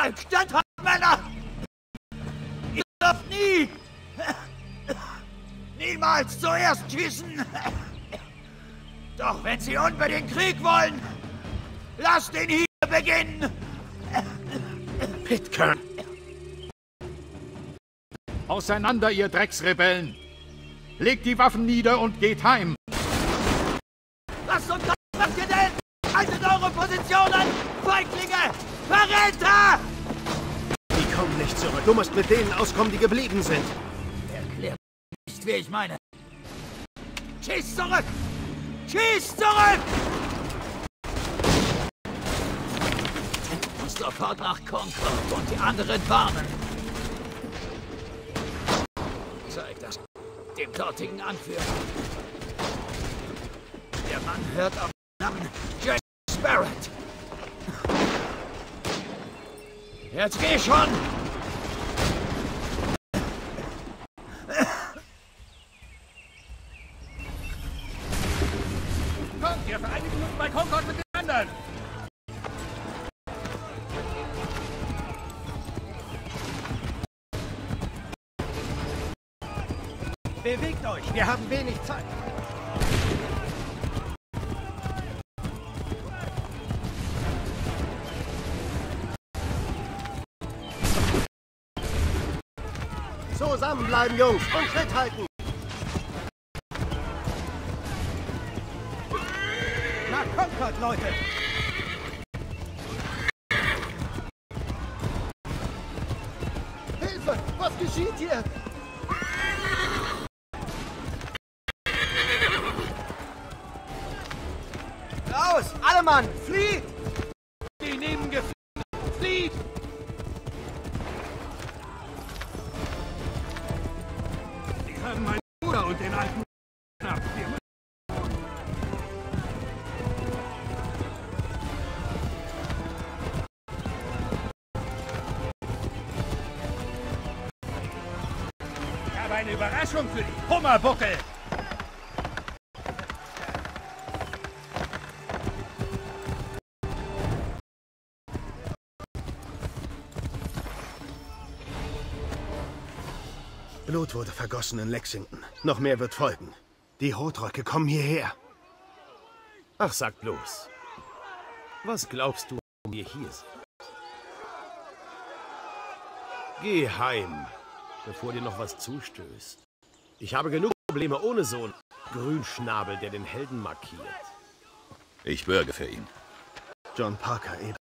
Bleibt standhaft, Männer! Ihr dürft niemals zuerst schießen! Doch wenn Sie unbedingt Krieg wollen, lasst ihn hier beginnen! Pitcairn! Auseinander, ihr Drecksrebellen! Legt die Waffen nieder und geht heim! Was zum Teufel macht ihr denn? Haltet eure Position an! Feiglinge! Verräter! Die kommen nicht zurück. Du musst mit denen auskommen, die geblieben sind. Erklärt nicht, wie ich meine. Schießt zurück! Schießt zurück! Und sofort nach Concord und die anderen warnen. Zeig das dem dortigen Anführer. Der Mann hört auf den Namen James Barrett. Jetzt geh schon! Kommt, ihr vereinigt Minuten bei Concord mit den anderen! Bewegt euch, wir haben wenig Zeit. Zusammenbleiben, Jungs, und Schritt halten. Nach Concord, Leute. Hilfe, was geschieht hier? Raus, alle Mann, flieht! Die nehmen Gefühl! Flieht! Die haben meinen Bruder und den alten knapp. Ich habe eine Überraschung für die Hummerbuckel! Blut wurde vergossen in Lexington. Noch mehr wird folgen. Die Rotröcke kommen hierher. Ach, sag bloß. Was glaubst du, warum wir hier sind? Geh heim, bevor dir noch was zustößt. Ich habe genug Probleme ohne so einen Grünschnabel, der den Helden markiert. Ich bürge für ihn. John Parker eben.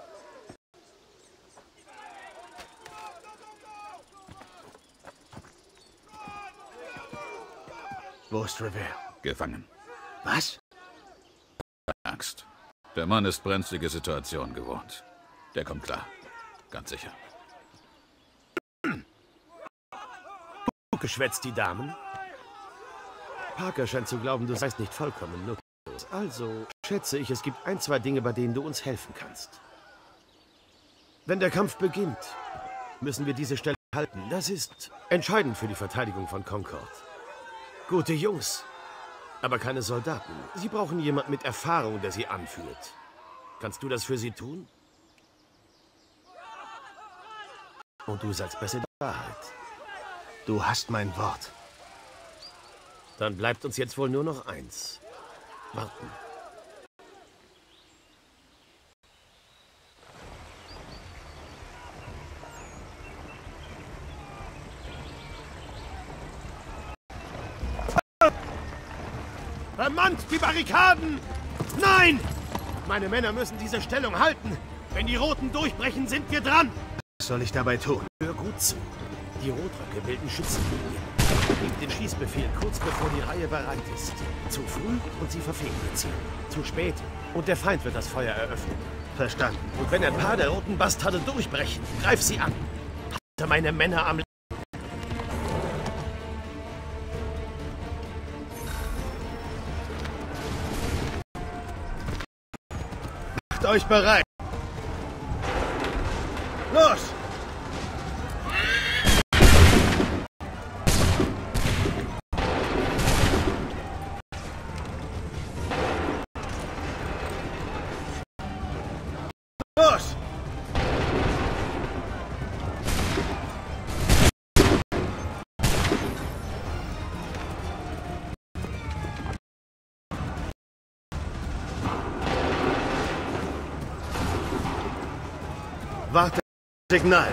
Wo ist Revere? Gefangen. Was? Angst. Der Mann ist brenzlige Situationen gewohnt. Der kommt klar. Ganz sicher. Geschwätzt, die Damen? Parker scheint zu glauben, du seist nicht vollkommen nutzlos. Also schätze ich, es gibt ein, zwei Dinge, bei denen du uns helfen kannst. Wenn der Kampf beginnt, müssen wir diese Stelle halten. Das ist entscheidend für die Verteidigung von Concord. Gute Jungs, aber keine Soldaten. Sie brauchen jemand mit Erfahrung, der sie anführt. Kannst du das für sie tun? Und du sagst besser die Wahrheit. Du hast mein Wort. Dann bleibt uns jetzt wohl nur noch eins. Warten. Vermannt die Barrikaden! Nein! Meine Männer müssen diese Stellung halten. Wenn die Roten durchbrechen, sind wir dran. Was soll ich dabei tun? Hör gut zu. Die Rotröcke bilden Schützenlinien. Gebt den Schießbefehl kurz bevor die Reihe bereit ist. Zu früh und sie verfehlen ihr Ziel. Zu spät und der Feind wird das Feuer eröffnen. Verstanden. Und wenn ein paar der roten Bastarde durchbrechen, greif sie an. Halte meine Männer am Leben. Macht euch bereit. Los! Los! Warte. Signal.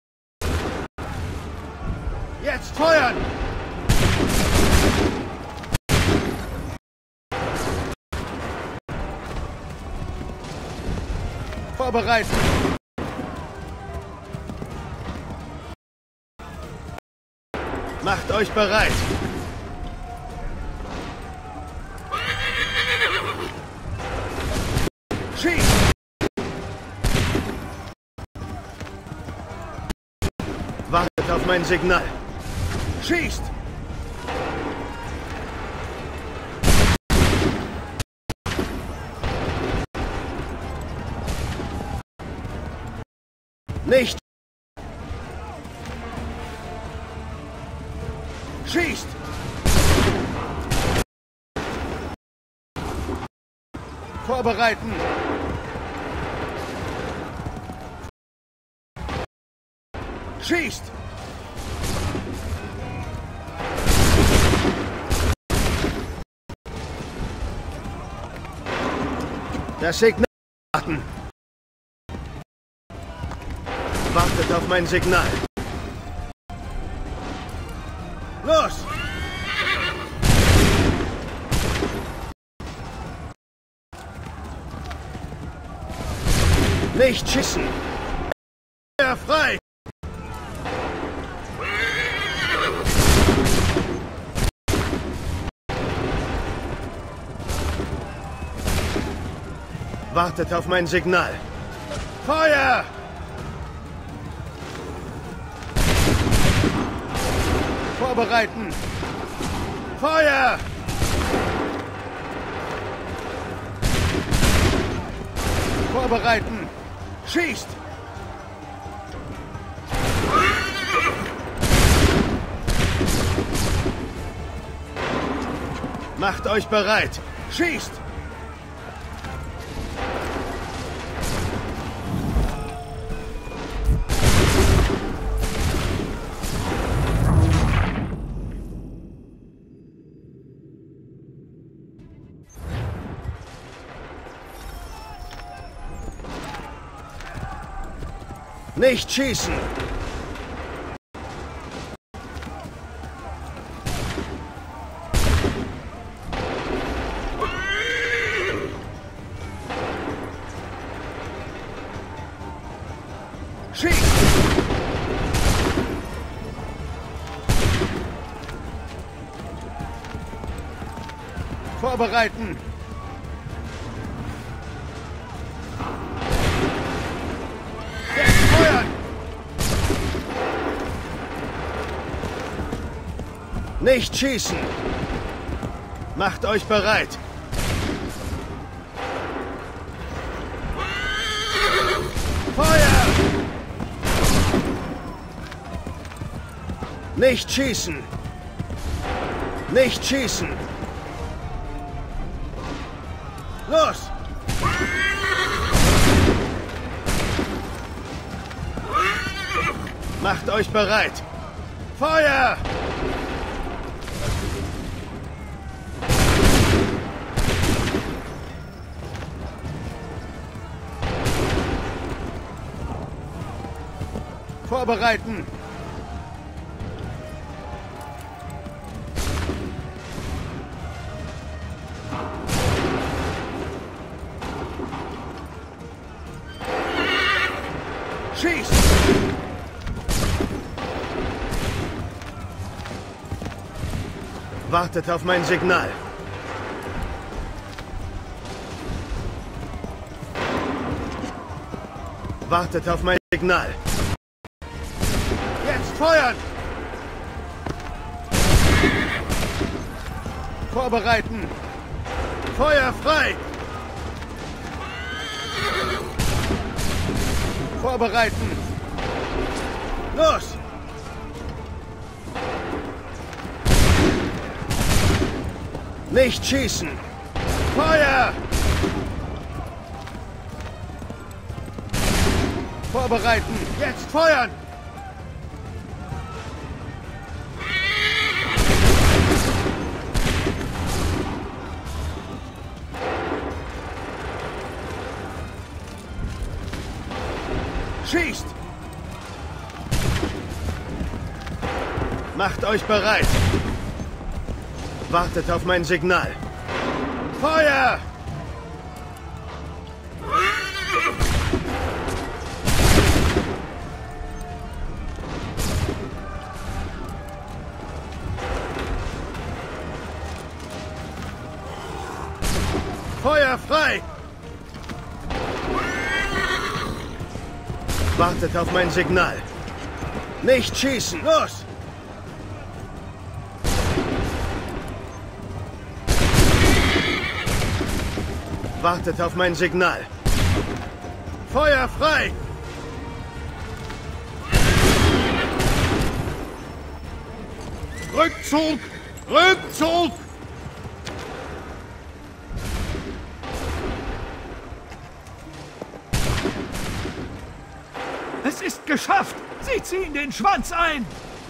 Jetzt feuern! Vorbereiten! Macht euch bereit. Schießt! Wartet auf mein Signal. Schießt! Nicht. Schießt! Vorbereiten! Schießt! Das Signal warten. Wartet auf mein Signal. Los! Nicht schießen. Feuer frei! Wartet auf mein Signal. Feuer! Vorbereiten! Feuer! Vorbereiten! Schießt! Macht euch bereit. Schießt! Nicht schießen. Schießt! Vorbereiten! Jetzt feuern! Nicht schießen. Macht euch bereit. Feuer! Nicht schießen. Nicht schießen. Los! Macht euch bereit. Feuer! Vorbereiten! Schießt! Wartet auf mein Signal. Wartet auf mein Signal. Jetzt feuern! Vorbereiten! Feuer frei! Vorbereiten! Los! Nicht schießen. Feuer! Vorbereiten! Jetzt feuern! Schießt! Macht euch bereit! Wartet auf mein Signal. Feuer! Feuer frei! Wartet auf mein Signal. Nicht schießen! Los! Wartet auf mein Signal. Feuer frei! Rückzug! Rückzug! Es ist geschafft! Sie ziehen den Schwanz ein!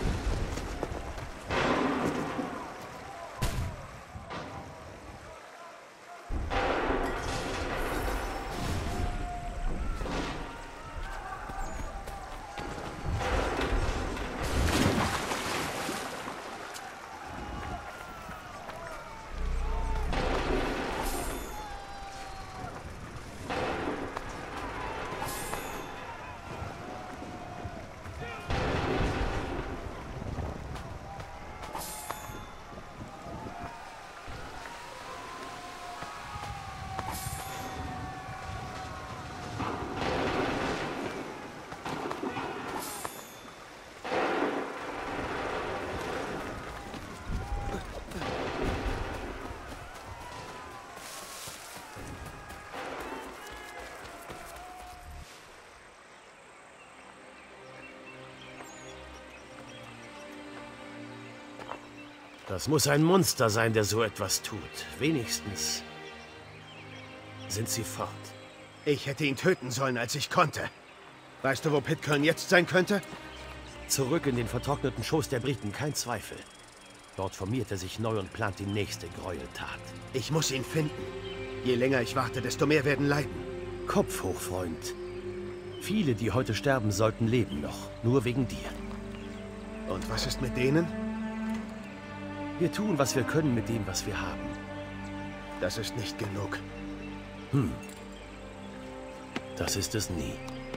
Das muss ein Monster sein, der so etwas tut. Wenigstens sind sie fort. Ich hätte ihn töten sollen, als ich konnte. Weißt du, wo Pitcairn jetzt sein könnte? Zurück in den vertrockneten Schoß der Briten, kein Zweifel. Dort formiert er sich neu und plant die nächste Gräueltat. Ich muss ihn finden. Je länger ich warte, desto mehr werden leiden. Kopf hoch, Freund. Viele, die heute sterben sollten, leben noch. Nur wegen dir. Und was ist mit denen? Wir tun, was wir können mit dem, was wir haben. Das ist nicht genug. Das ist es nie.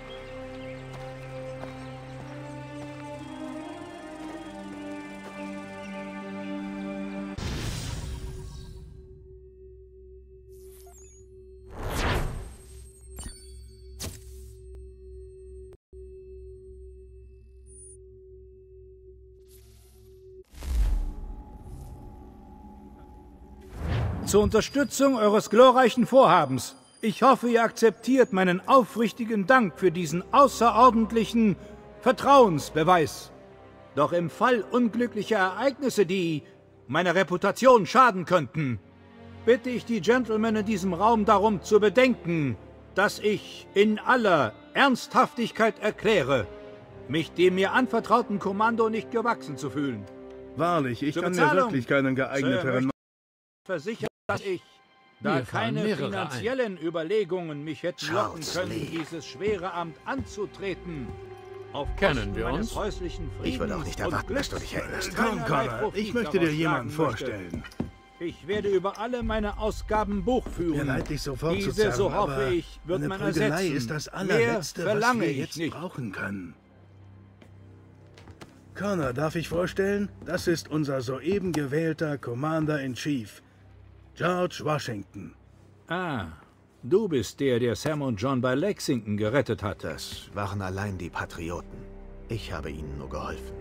Zur Unterstützung eures glorreichen Vorhabens. Ich hoffe, ihr akzeptiert meinen aufrichtigen Dank für diesen außerordentlichen Vertrauensbeweis. Doch im Fall unglücklicher Ereignisse, die meiner Reputation schaden könnten, bitte ich die Gentlemen in diesem Raum darum zu bedenken, dass ich in aller Ernsthaftigkeit erkläre, mich dem mir anvertrauten Kommando nicht gewachsen zu fühlen. Wahrlich, ich Zur kann mir Bezahlung, wirklich keinen geeigneteren... Versichert, dass ich, da keine finanziellen Überlegungen mich hätten locken können, dieses schwere Amt anzutreten, auf Kosten meines häuslichen Friedens Ich würde auch nicht erwarten, dass du dich erinnerst. Komm, Connor, ich möchte dir jemanden vorstellen. Ich werde über alle meine Ausgaben Buch führen. Mir leid, dich sofort zu Diese, zerren, so hoffe aber ich, wird eine man Prügelei ersetzen. ist das Mehr allerletzte, was verlange wir ich jetzt nicht. brauchen können. Connor, darf ich vorstellen? Das ist unser soeben gewählter Commander-in-Chief, George Washington. Ah, du bist der Sam und John bei Lexington gerettet hat. Das waren allein die Patrioten. Ich habe ihnen nur geholfen.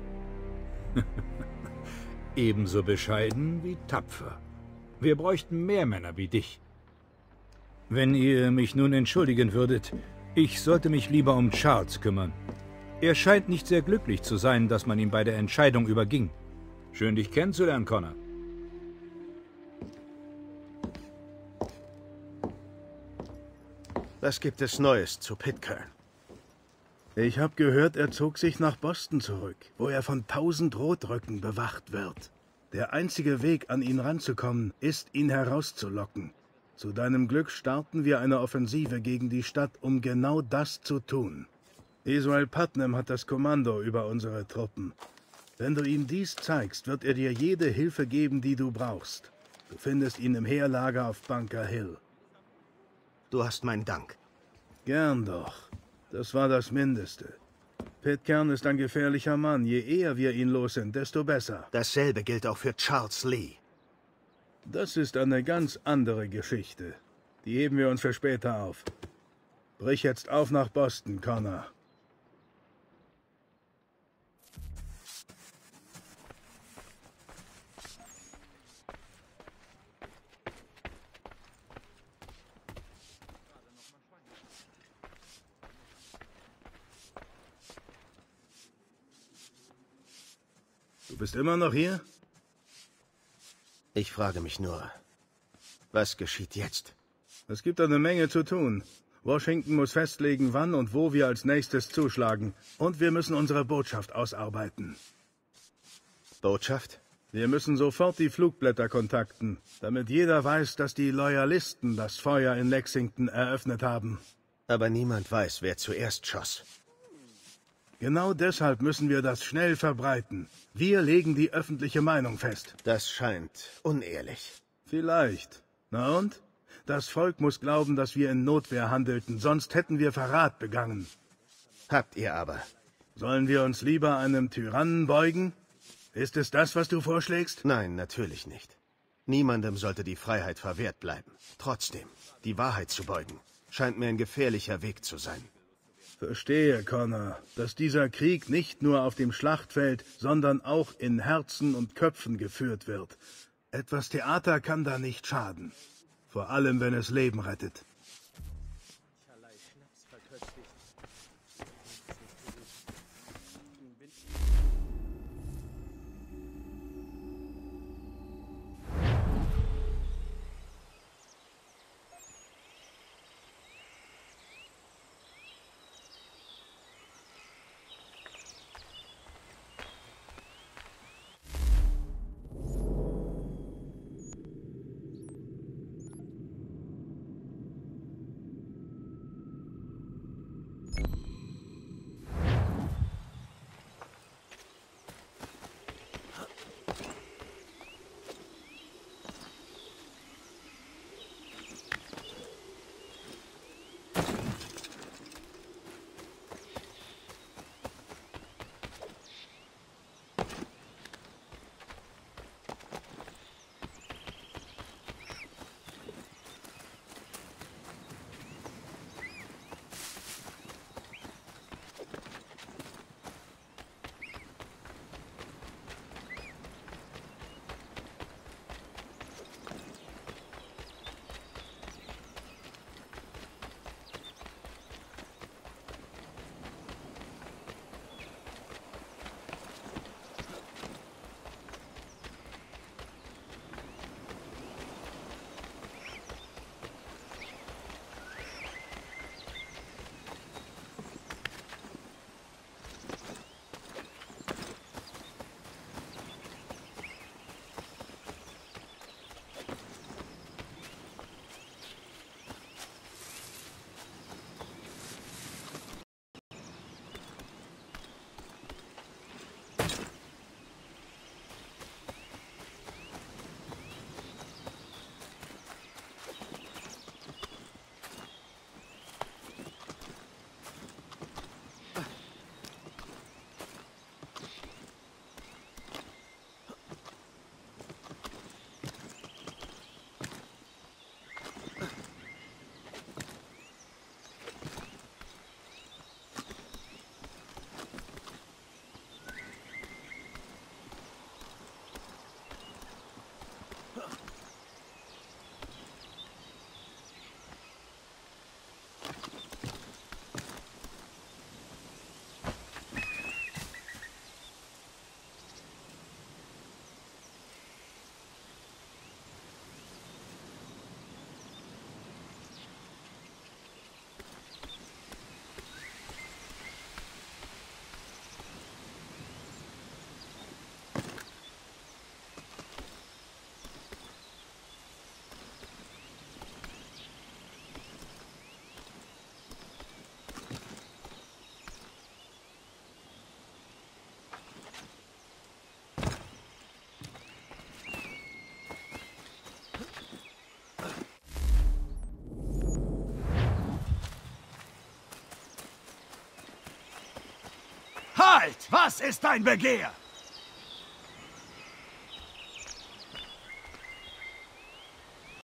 Ebenso bescheiden wie tapfer. Wir bräuchten mehr Männer wie dich. Wenn ihr mich nun entschuldigen würdet, ich sollte mich lieber um Charles kümmern. Er scheint nicht sehr glücklich zu sein, dass man ihn bei der Entscheidung überging. Schön, dich kennenzulernen, Connor. Was gibt es Neues zu Pitcairn? Ich habe gehört, er zog sich nach Boston zurück, wo er von 1000 Rotröcken bewacht wird. Der einzige Weg, an ihn ranzukommen, ist, ihn herauszulocken. Zu deinem Glück starten wir eine Offensive gegen die Stadt, um genau das zu tun. Israel Putnam hat das Kommando über unsere Truppen. Wenn du ihm dies zeigst, wird er dir jede Hilfe geben, die du brauchst. Du findest ihn im Heerlager auf Bunker Hill. Du hast meinen Dank. Gern doch. Das war das Mindeste. Pitcairn ist ein gefährlicher Mann. Je eher wir ihn los sind, desto besser. Dasselbe gilt auch für Charles Lee. Das ist eine ganz andere Geschichte. Die heben wir uns für später auf. Brich jetzt auf nach Boston, Connor. Du bist immer noch hier? Ich frage mich nur, was geschieht jetzt? Es gibt eine Menge zu tun. Washington muss festlegen, wann und wo wir als nächstes zuschlagen. Und wir müssen unsere Botschaft ausarbeiten. Botschaft? Wir müssen sofort die Flugblätter kontakten, damit jeder weiß, dass die Loyalisten das Feuer in Lexington eröffnet haben. Aber niemand weiß, wer zuerst schoss. Genau deshalb müssen wir das schnell verbreiten. Wir legen die öffentliche Meinung fest. Das scheint unehrlich. Vielleicht. Na und? Das Volk muss glauben, dass wir in Notwehr handelten, sonst hätten wir Verrat begangen. Habt ihr aber. Sollen wir uns lieber einem Tyrannen beugen? Ist es das, was du vorschlägst? Nein, natürlich nicht. Niemandem sollte die Freiheit verwehrt bleiben. Trotzdem, die Wahrheit zu beugen, scheint mir ein gefährlicher Weg zu sein. Verstehe, Connor, dass dieser Krieg nicht nur auf dem Schlachtfeld, sondern auch in Herzen und Köpfen geführt wird. Etwas Theater kann da nicht schaden. Vor allem, wenn es Leben rettet. Halt! Was ist dein Begehr?